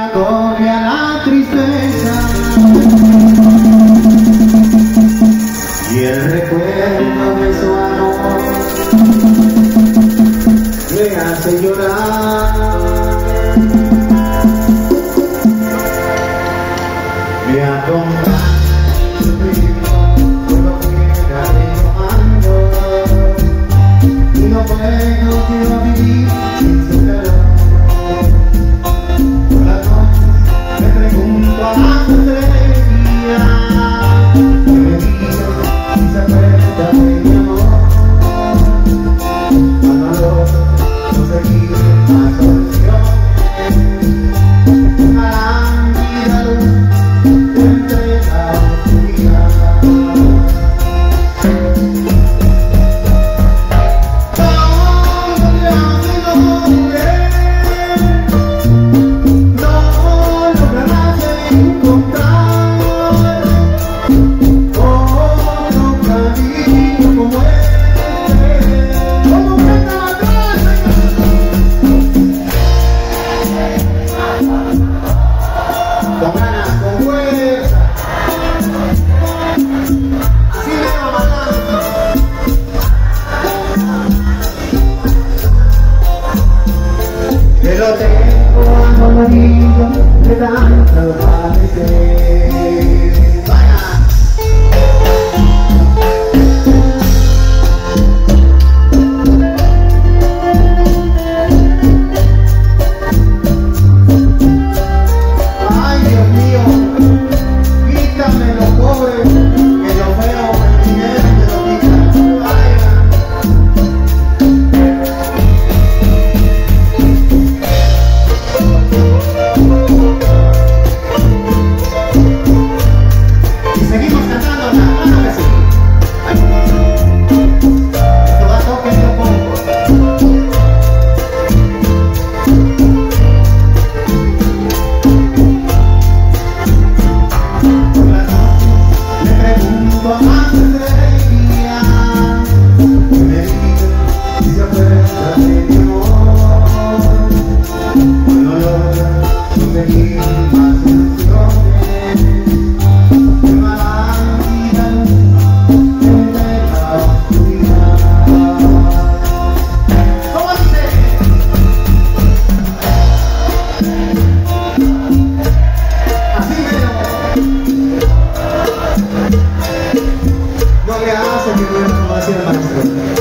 Agobia la tristeza y el recuerdo de su amor me hace llorar, me acompaña el ritmo cuando quiera retomando y no puedo quiero vivir sin su calor. Con ganas, con fuerza, así me va matando. Que lo tengo acolorido de tanto padecer. Vaya. No le hace que no es como decía el maestro.